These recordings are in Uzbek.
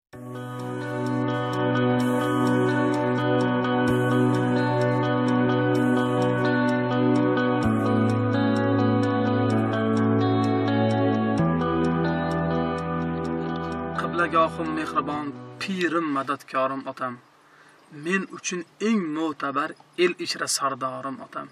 Qiblagahim mehribon, pirim madadkorim otam. Men uchun eng mo'tabar el ichra sardorim otam.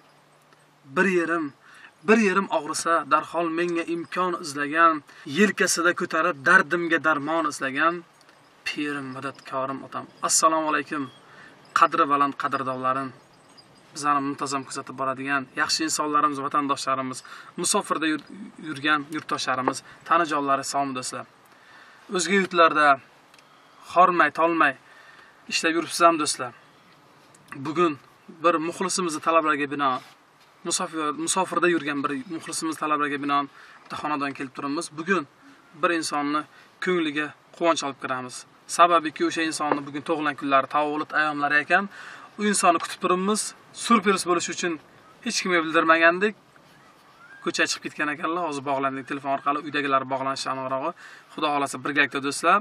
Bir yerim og'risa, darhol menga imkon izlagan, yelkasida ko'tarib dardimga darmon izlagan pirim madadkorim otam. Assalomu alaykum, qadri baland qadrdonlarim. Bizlarni muntazam kuzatib boradigan yaxshi insonlarimiz, vatandoshlarimiz, musofirda yurgan yurtdoshlarimiz, tanijonlari, salom do'stlar. O'zga yurtlarda hormay, tolmay ishlab yuribsiz ham do'stlar. Bugun bir muxlisimizni talablarga binoan, musofirda yurgan bir muxlisimiz talablarga binoan bitta xonadon kelib turibmiz. Bugun bir insonni ko'ngliga quvonch olib kiramiz. Sababiki o'sha insonni bugun tug'ilgan kunlari, tavallud ayyomlari ekan. U insonni kutib turibmiz. Surpriz bo'lish uchun hech kimga bildirmagandik. Ko'chaga chiqib ketgan ekanlar. Hozir bog'landik telefon orqali, uydagilar bog'lanishi aniqrog'i. Xudo xolasa birgalikda do'stlar.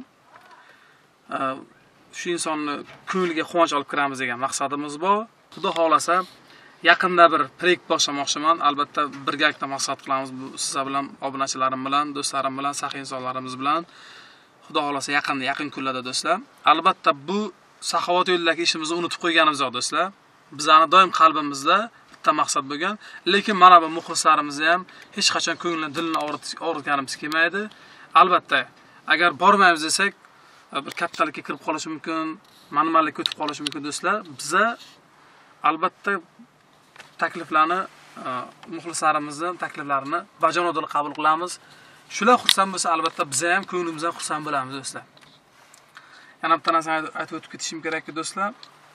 Shu insonni ko'ngliga quvonch olib kiramiz degan maqsadimiz bor. Xudo xolasa yaqinda bir proyekt boshlamoqchiman. Albatta birgalikda maqsad qilamiz bu sizlar bilan, obunachilarim bilan, do'stlarim bilan, saxiy insonlarimiz bilan. Xudo xolasa yaqin kunlarda do'stlar. Albatta bu saxovat yo'lidagi ishimizni unutib qo'yganimiz yo'q do'stlar. Bizlarning doim qalbimizda bitta maqsad bo'lgan, lekin mana bu muxlislarimizni ham hech qachon ko'nglini, dilini og'ritganimiz kelmaydi. Albatta, agar bormaymiz desak, bir kattalikka kirib qolishi mumkin, manmanlikka o'tib qolishi mumkin do'stlar. Biza albatta takliflarni, muxlislarimizning takliflarini bajonodil qabul qilamiz. Shular xursand bo'lsa, albatta biz ham ko'nglimizdan xursand bo'lamiz do'stlar. Yana bitta narsani aytib o'tib ketishim kerakki do'stlar.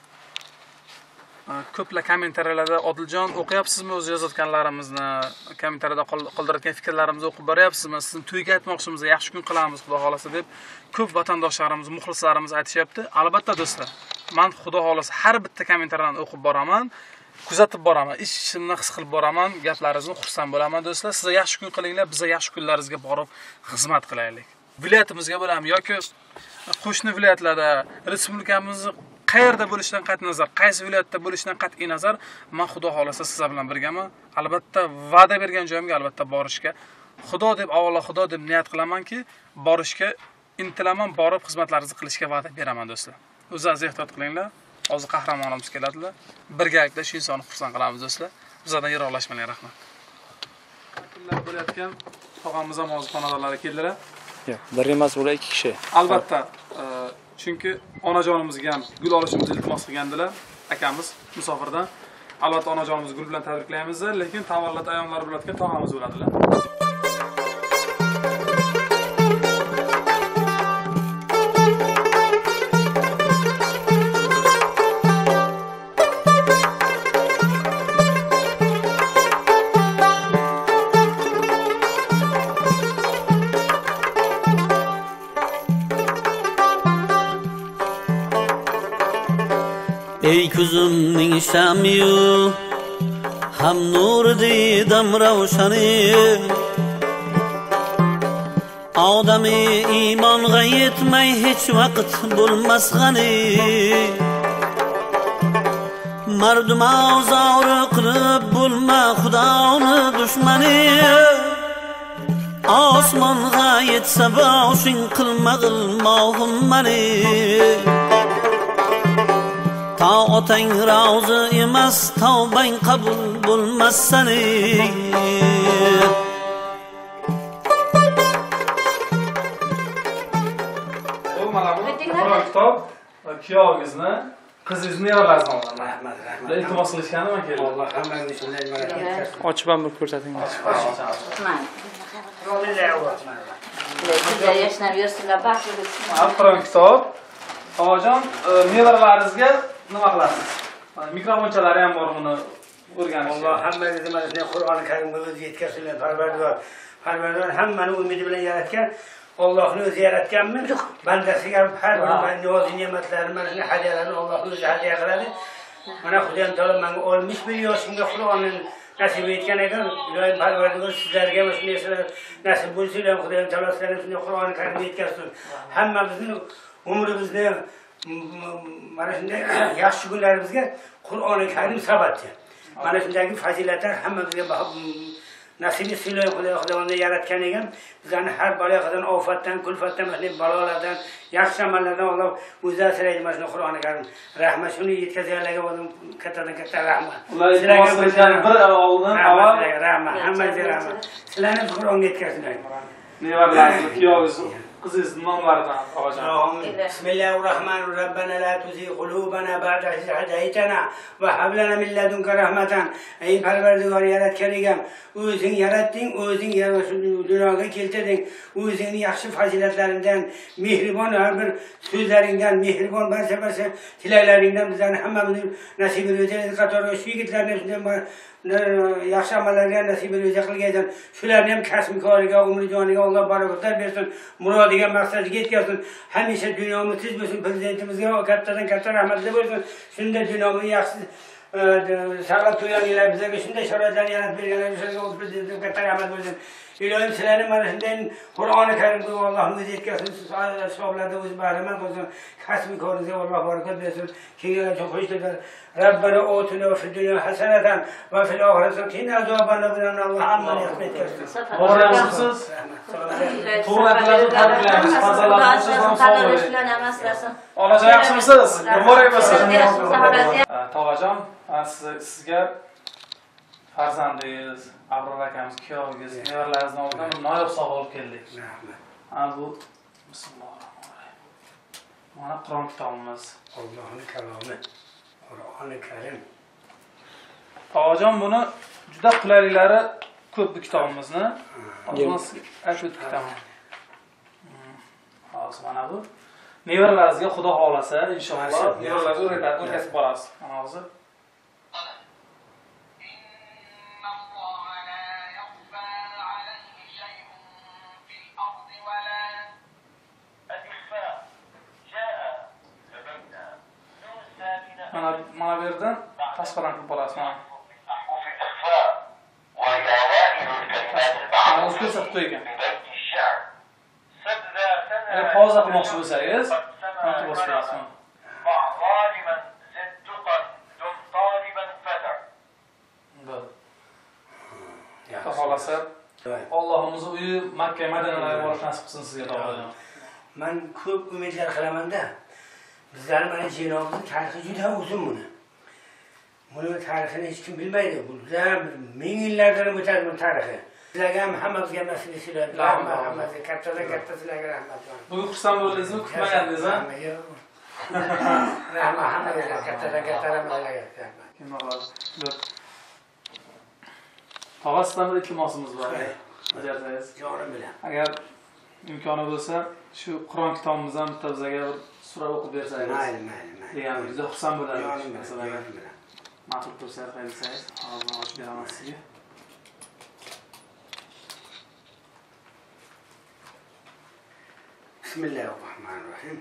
Ko'plar kommentariylarda Odiljon o'qiyapsizmi o'zi yozayotganlarimizni, kommentariyada qoldirayotgan fikrlarimizni o'qib boryapsizmi? Sizni to'yga aytmoqchimiz, yaxshi kun qilamiz xudo xolasa deb ko'p vatandoshlarimiz, muxlislarimiz aytishyapti. Albatta do'stlar, men xudo xolasa har bitta kommentariyani o'qib boraman, kuzatib boraman, ishimni his qilib boraman, gaplaringizni xursand bo'laman do'stlar. Sizlar yaxshi kun qilinglar, biz yaxshi kunlaringizga borib xizmat qilaylik. Viloyatimizga bo'lam yoki qo'shni viloyatlarda, respublikamizning qayerda bo'lishidan qat'iy nazar, qaysi viloyatda bo'lishidan qat'iy nazar, men xudo xolasa sizlar bilan birgaman. Albatta va'da bergan joyimga albatta borishga, Xudo deb avvalo Xudo deb niyat qilamanki, borishga intilaman, borib xizmatlaringizni qilishga va'da beraman do'stlar. O'zingiz ehtiyot qilinglar. Hozir qahramonimiz keladilar. Birgalikda shu insonni xursand qilamiz do'stlar. Bizlardan yiroqlashmanglar, rahmat. Kunlar bo'layotgan tog'amiz ham hozir xonadonlarga keldilar. Yo'q, bir emas, ular 2 kishi. Albatta, chunki onajonimizga ham gul olishimizni iltimos qilgandilar akamiz musofirdan. Albatta onajonimizni gul bilan tabriklaymiz, lekin tavallud ayyomlari bo'layotgan tog'amiz bo'ladilar. Ey kuzimning shamiyu ham nur didam ravshani odami iymonga yetmay hech vaqt bo'lmas g'ani mardum ozori qilib bo'lma xudoni dushmani osmonga yetsa boshing qilma g'ilmohim mani ta otang rozi emas, tavbang qabul bo'lmas sani. Bo'lmalarmi? Qur'on kitob, kuyovingizni, qizingizni yorlarsiz Alloh. Rahmat. Iltimos qilishgani men keldim. Alloh hammangizni shunday malaka. Ochib ham bir ko'rsatinglar. Yashnab yursinlar, baxtli bo'lsinlar. Qur'on kitob. Onajon, mevaralaringizga nima qilasiz? Mikrofonchalari ham bor buni o'rganish. Alloh hammangizni mana shunday Qur'oni Karimga o'zi yetkazsin, Parvardigor. Parvardigor hammani umidi bilan yaratgan. Allohning o'zi yaratganmi? Bandasiga har bir nozi ne'matlarni, mana shunday hadyalarni Allohning o'zi hadya qiladi. Mana Xudoyim taolo menga 61 yoshimda Qur'onni nasib etgan ekan. Ilohim Parvardigor sizlarga mana shunday nasib bo'lsin, Xudoyim taolo sizlarga shunday Qur'oni Karimga yetkazsin. Hammamizni umrimizni mana shunday yaxshi kunlarimizga Qur'oni Karim sabatdi. Mana shundagi fazilatlar hammamizga nasib etsin. Xudoning yaratgan ekan bizlarni har balodan, ofatdan, kulfatdan, balolardan, yaxshi amallardan Alloh o'zi asraydi. Mana shuni Qur'oni Karim rahmat shuni yetkazganlarga o'zim kattadan katta rahmat. Sizlarga bir oldin avval rahmat, hammangizga rahmat. Sizlarni Qur'onga yetkazinglar. nevaralaringiz, kuyovingiz, qizingiz nomlaridan oqajon. Bismillahirrahmanirrahim. Rabbana la tuzigh qulubana ba'da idh hadaytana va hab lana min ladunka rahmatan. Ey Parvardigor yaratgan ekan, o'zing yaratding, o'zing dunyoga keltirding. O'zingning yaxshi fazilatlaridan, mehribon har bir so'zlaringdan, mehribon barcha tilaklaringdan bizlarni hammamizni nasib etdi. Qatorga shu yigitlarni shunday yaxshi amallarga nasib etdi qilgandan shularni ham kasb-koriga, umr-joniga Alloh barakatlar bersin, murodiga, maqsadiga yetkazsin. Hamisha dunyomiz tinch bo'lsin, prezidentimizga kattadan katta rahmatlar bo'lsin. Shunda dunyomizni yaxshi saqlab turganlar bizlarga shunday sharoitlarni yaratib berganlar bizlarga prezidentimizga katta rahmat bo'lsin. Ilohim sizlarni mana shunday Qur'oni Karimga Allohning o'zi yetkazsin, hisoblarda o'zi bahramand bo'lsin. Kasb-koringizga Alloh barakat bersin. Kelganlar uchun qo'shdilar. Rabbana otina fid dunya hasanatan va fil oxirati qina azoban nar. Alloh hammani yaxshi yetkazsin. Borasiz. Tug'ilganlarni tabriklaymiz. Farzandlaringiz ham sog' bo'ling. Onajon yaxshimisiz? Muborak Tog'ajon, sizga farzandingiz, Abror akamiz, kuyovingiz, nevaralaringiz nomidan noyob sovg'a olib keldik. Rahmat. Bu bismillahirrohmanirrohim. Mana Qur'on kitobimiz. Allohning kalomi. Qur'oni Karim. Tog'ajon buni juda qulayliklari ko'p bu kitobimizni. O'zimiz aytib ketaman. Hozir mana bu nevaralaringizga Xudo xolasa inshaalloh nevaralaringizga o'rgatib borasiz. Mana hozir mana bu yerdan tashqaridan qilib borasiz. Mana o'zi ko'rsatib qo'ygan. Pauza qilmoqchi bo'lsangiz, mana bosasiz. Xudo xolasa Allohimiz uyi Makka Madinalarga borish nasib qilsin sizga tog'ajon. Men ko'p umidlar qilaman-da. Bizlar mana jinomizning tarixi juda uzun buni. Buni tarixini hech kim bilmaydi. Bu ming yillardan o'tadi bu tarixi. Sizlarga ham hammamizga nasib etsin. Hammamizga kattadan katta sizlarga rahmat. Bugun xursand bo'ldingizmi? Kutmagandingiz, ha? Rahmat, hammamizga kattadan katta rahmatlar. Tog'a sizdan bir iltimosimiz bor. Bajarsangiz. Jonim bilan. Agar imkoni bo'lsa, shu Qur'on kitobimizdan bitta bizga bir sura o'qib bersangiz. Mayli. Degan juda xursand bo'lardim. Jonim bilan. Ma'qul ko'rsangiz, qayersangiz, hozir ochib beraman sizga. Bismillahirrahmanirrahim.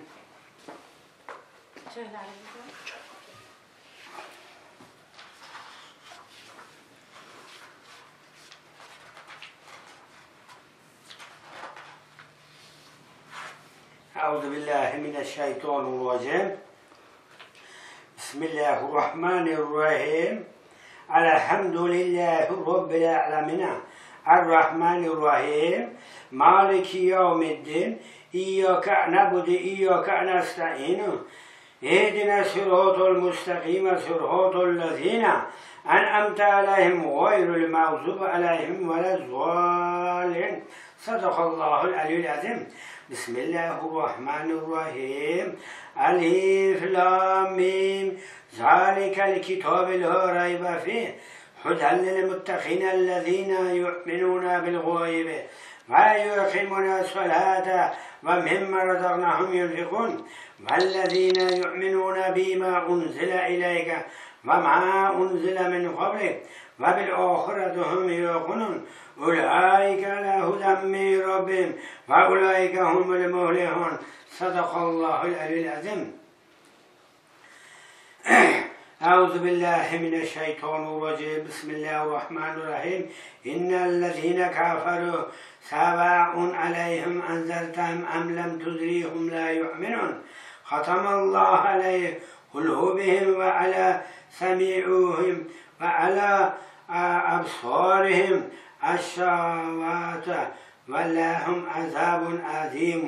أعوذ بالله من الشيطان الرجيم. بسم الله الرحمن الرحيم. الحمد لله رب العالمين الرحمن الرحيم مالك يوم الدين إياك نعبد إياك نستعين اهدنا الصراط المستقيم صراط الذين أنعمت عليهم غير المغضوب عليهم ولا الضالين. صدق الله العلي العظيم. بسم الله الرحمن الرحيم. ألف لام ميم ذلك الكتاب لا ريب فيه هدى للمتقين الذين يؤمنون بالغيب ويقيمون الصلاة ومما رزقناهم ينفقون والذين يؤمنون بما أنزل إليك وما أنزل من قبلك وبالآخرة هم يوقنون أولئك على هدى من ربهم وأولئك هم المفلحون. صدق الله العلي العظيم. أعوذ بالله من الشيطان الرجيم بسم الله الرحمن الرحيم إن الذين كفروا سواء عليهم أنذرتهم أم لم تنذرهم لا يؤمنون ختم الله عليه قلوبهم وعلى سميعهم وعلى أبصارهم الشهوات ولهم عذاب عظيم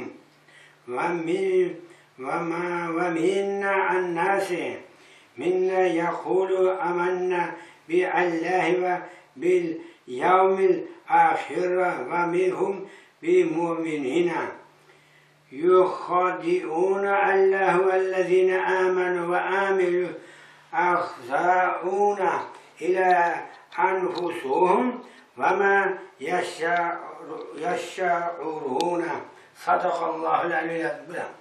ومن الناس من يقول آمنا بالله وباليوم الآخر ومنهم بمؤمنين يخادعون الله والذين آمنوا وعملوا يخزعون إلى أنفسهم وما يشعرون صدق الله العلي العظيم.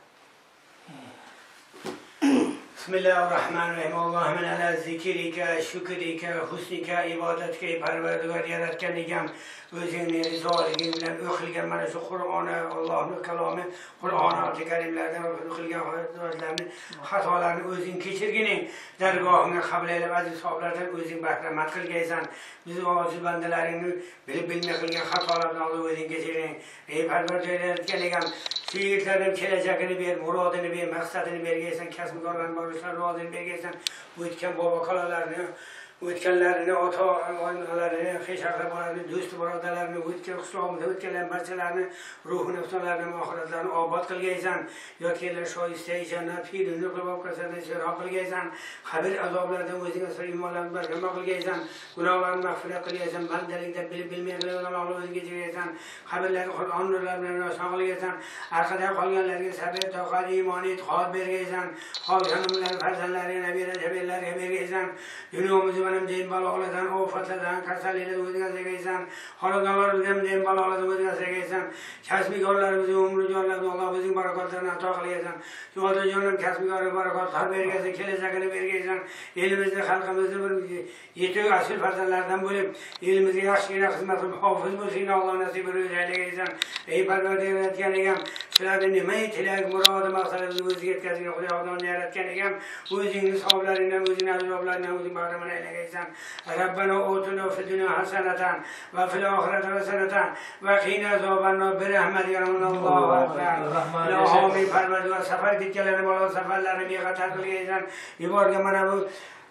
بسم الله الرحمن الرحيم اللهم على ذكرك شكرك حسنك عبادتك پروردگار yaratganligam o'zingni rizoliging bilan o'qilgan mana shu Qur'oni Allohning kalomi Qur'oni karimlardan o'qilgan so'zlarni xatolarni o'zing kechirgining dargohingga qabul aylab aziz sahoblardan o'zing bahramand qilgaysan biz ojiz bandalaringni bilib bilmay qilgan xatolarni o'zing kechirgin ey parvardigor yaratganligam shu yigitlarning kelajagini ber murodini ber maqsadini bergaysan kasbkorlarni borishlar rozini bergaysan o'tgan bobo kalalarni o'tganlarini ota onalarini xeshaqlarini do'st birodarlarini o'tgan qishlog'imizda o'tganlar barchalarini ruhi nafsonlarini oxiratlarini obod qilgaysan yotganlar shoista jannat fiilini qilib qilsan shiroq qilgaysan qabr azoblaridan o'zing asr iymonlarni barkamol qilgaysan gunohlarni mag'firat qilgaysan bandalikda bilib bilmay gunohlarni o'zingga jigaysan qabrlarga Qur'on nurlari bilan roshon qilgaysan arkada qolganlarga sabr toqat iymon e'tiqod bergaysan qolganlar farzandlariga nabiylar jabillarga bergaysan dunyomizni benim deyin balolardan, ofatlardan, kasalliklardan o'zingga segaysan, xonadonlarimizdan deyin balolardan o'zingga segaysan, kasbkorlarimizni umrjonlarni Alloh o'zing barakotlarini ato qilgaysan. Shu otajonim kasbkorga barakotlar bergaysan, kelajagini bergaysan, elimizni, xalqimizni bir yetuk asil farzandlardan bo'lib, elimizga yaxshigina xizmat qilib hofiz bo'lishingni Alloh nasib etgaysan. Ey Parvardigor yaratganligam, shularni nima tilak, murodi, maqsadimizni o'zingga yetkazgan Xudodan yaratganligam, o'zingning savoblaringdan, o'zingning azoblaringdan o'zing bahramand aylagaysan. Rabbana o'tina fid dunya hasanatan va fil oxirati hasanatan va qina azobannar bi rahmatika Allohu akbar. Ilohim Parvardigor safar ketganlarni bola safarlarini bexatar qilgaysan. Yuborgan mana bu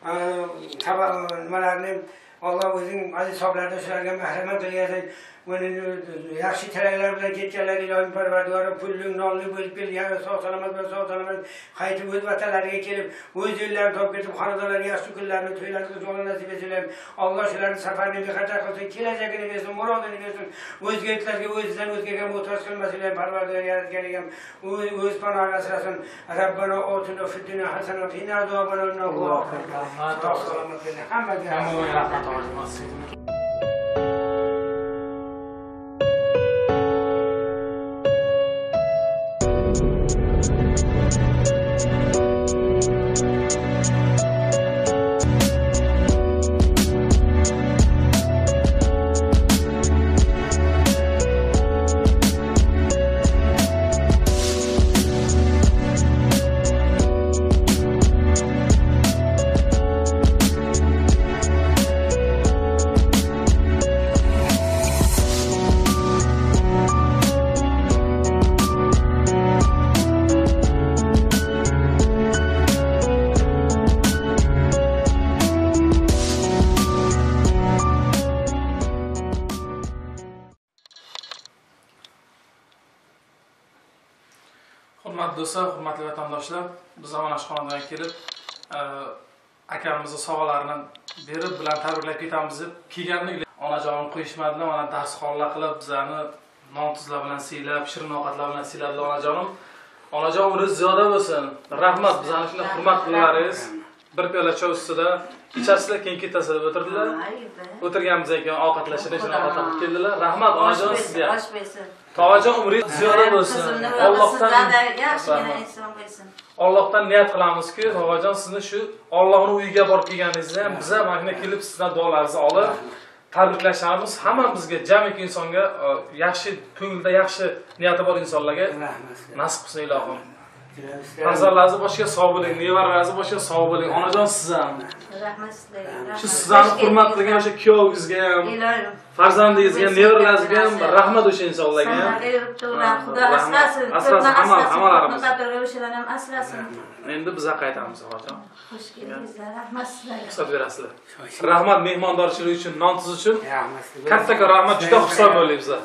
nimalarni Alloh o'zing aziz hisoblarda shularga mahramand qilgaysan. Yaxshi tilaklar bilan ketganlar ilohim Parvardigor pulli nonli bo'lib kelgan sog' salomat va sog' salomat qaytib o'z vatanlariga kelib o'z yo'llarini topib ketib xonadonlarga yaxshi kunlarni to'ylarni qilishni nasib etsin. Alloh shularni safarni bexatar qilsin, kelajagini bersin, murodini bersin. O'zgalarga o'zidan o'zgaga muhtoj qilmasin. Parvardigor yaratganligam o'z panohiga asrasin. Rabbana o'tina fid dunya hasanatan va qina azobannar. Sog' salomat bo'lin. Hammaga rahmat olsin. Hurmatli do'stlar, hurmatli vatandoshlar, biz mana shu xonadonga kelib, akamizni sovg'alarini berib, bilan tabriklab ketamiz deb kelgandik. Onajonim qo'yishmadilar, mana darsxonlar qilib, bizlarni non tuzlar bilan siylab, shirin ovqatlar bilan siyladilar onajonim. Onajon umringiz ziyoda bo'lsin. Rahmat, bizlarni shunday hurmat qilaringiz. Bir piyola choy ustida ichasizlar, keyin ketasizlar deb o'tirdilar. O'tirganimizdan keyin ovqatlashishni ovqatlab keldilar. Rahmat onajon sizga. Tog'ajon umringiz ziyoda bo'lsin. Allohdan niyat qilamizki, tog'ajon sizni shu Allohning uyiga borib kelganingizda ham biz ham mana kelib sizdan duolaringizni olib tabriklashamiz. Hammamizga, jamiki insonga yaxshi ko'ngilda yaxshi niyati bor insonlarga nasib qilsin ilohim. Farzandlaringiz boshiga sog' bo'ling, nevaralaringiz boshiga sog' bo'ling. Onajon siz ham. Rahmat sizlarga. Shu sizlarni hurmat qilgan o'sha kuyovingizga ham, farzandingizga ham, nevaralaringizga ham rahmat o'sha insonlarga ham. Xudo asrasin. Asrasin, hammalarimiz. O'shalar ham asrasin. Endi biz qaytamiz, onajon. Xush keldingizlar. Rahmat sizlarga. Ruxsat berasizlar. Rahmat mehmondorchilik uchun, nonsiz uchun. Katta rahmat, juda xursand bo'laymiz bizlar.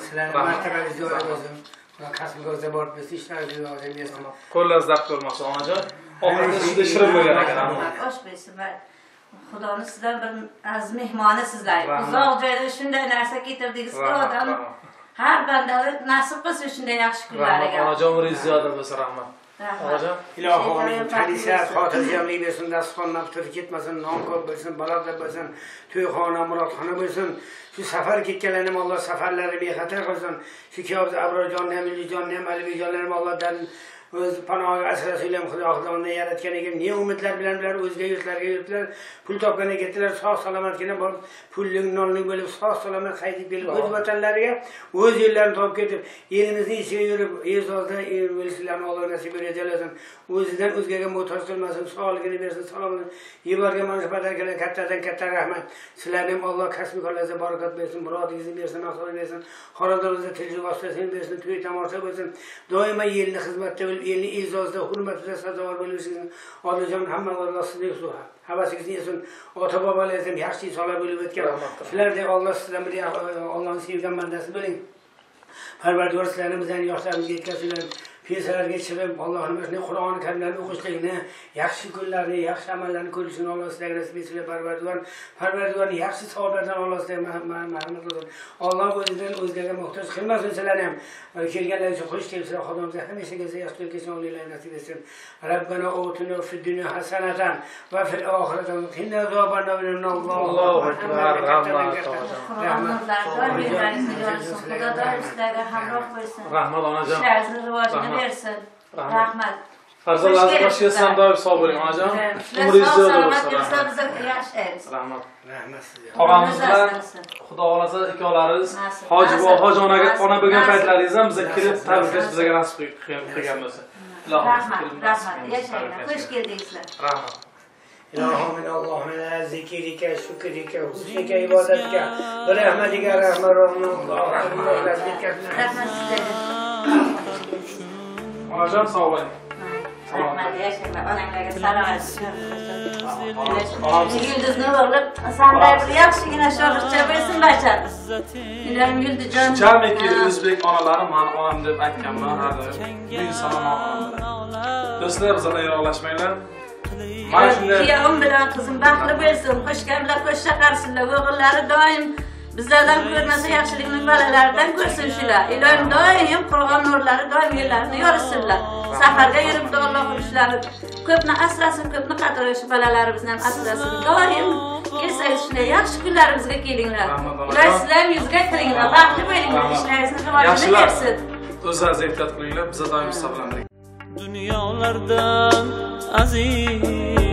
Rahmat. Kasbingizda borib biz ishlaringizni o'zingiz Qo'llaringiz dard ko'rmasin, onajon. Oxirida juda shirin bo'lgan ekan. Osh bersin. Xudoning sizdan bir aziz mehmoni sizlar. Uzoq joydan shunday narsa ketirdingiz, odam har bandani nasib qilsin shunday yaxshi kunlarga. Onajon umringiz ziyoda bo'lsin, rahmat. Onajon, ilohim hadisat xotirjamlik bersin, dasturxondan turib ketmasin, non ko'p bo'lsin, balog'at bo'lsin, to'yxona, murodxona bo'lsin. Shu safar ketganlarni Alloh safarlari bexatar qilsin. Shu kiyovda Abrorjonni ham, Ilijonni ham, Alibijonlarni ham Allohdan o'z panohiga asrasinglar. Xudo xudodan yaratgan ekan. Ne umidlar bilan ular o'zga yurtlarga yurtlar, pul topgani ketdilar, sog' salomatgina borib, pullik, nonlik bo'lib, sog' salomat qaytib kelib o'z vatanlariga, o'z yo'llarini topib ketib, elimizning ichiga yurib, e'zozda bo'lishlarni Alloh nasib etsin. O'zidan o'zgaga muhtoj qilmasin, sog'ligini bersin, salomini yuborgan mana shu badarkalar kattadan katta rahmat. Sizlarga ham Alloh kasb-korlaringizga barokat bersin, murodingizni bersin, maqsadingizni bersin, xonadoningizda tinchlik vositasini bersin, to'y tomosha bo'lsin. Doimo yelni xizmatda bo'lib, elni e'zozda, hurmatida sazovor bo'lishingizni Allohjon hamma Alloh sizga so'rab. Havasingizni yesin, ota-bobolaringiz ham yaxshi insonlar bo'lib o'tgan. Sizlarga Alloh sizdan bir Allohning sevgan bandasi bo'ling. Parvardigor sizlarni bizdan yoshlarimizga yetkazinglar. Pensiyalarga chiqib, Allohning Qur'oni karimlarni o'qishlikni, yaxshi kunlarni, yaxshi amallarni ko'rishni Alloh sizlarga nasib etsin. Parvardigorning yaxshi saodatdan Alloh sizlarga marhamat qilsin. Alloh o'zidan o'zgaga muhtoj qilmasin sizlarni ham. Kelganlar uchun xush kelibsizlar. Xudomiz hamishaga yaxshilik qilsin, Allohlar nasib etsin. Rabbana otina fid dunya hasanatan va fil oxirati qina azoban Allohu akbar. Rahmat onajon. Versin. Rahmat. Farzandlaringiz boshiga sandoq sog' bo'ling, onajon. Umringiz ziyoda bo'lsin. Rahmat. Rahmat sizga. Tog'amiz bilan Xudo xolasa ikkovlaringiz hoji va hojonaga ona bo'lgan paytlaringiz ham bizga kelib tabriklash bizga nasib qilgan bo'lsa. Rahmat. Yashanglar. Xush keldingizlar. Rahmat. İlahım Allah'ın zikrike, şükrike, husnike, ibadetike, rahmetike, rahmetike, Rahmat sizlarga. Onajon sog' bo'ling. Rahmat, yashanglar. Onanglarga salom. Yulduzni o'g'lib, sanday bir yaxshigina sho'rlikcha bo'lsin bachar. Iloyim Yulduzjon. Jamiki o'zbek onalari meni onam deb aytganman hali. Bu inson onam. Do'stlar, bizdan yiroqlashmanglar. Mana shunday kuyovim bilan qizim baxtli bo'lsin. Qo'shganlar qo'shcha qarsinlar. O'g'illari doim bizlardan ko'rmasa yaxshilikni bolalaridan ko'rsin shular. Iloyim doim Qur'on nurlari doim yo'llarini yorishsinlar. Safarga yuribdi Alloh ulushlari ko'pni asrasin, ko'pni qadrlash bolalarimizni ham asrasin. Doim kelsangiz shunday yaxshi kunlarimizga kelinglar. Iloyim sizlar ham yuzga kiringlar, baxtli bo'linglar, ishlaringizni rivojini bersin. O'zlaringiz ehtiyot qilinglar, biz doim siz bilan birga. Dunyolardan aziz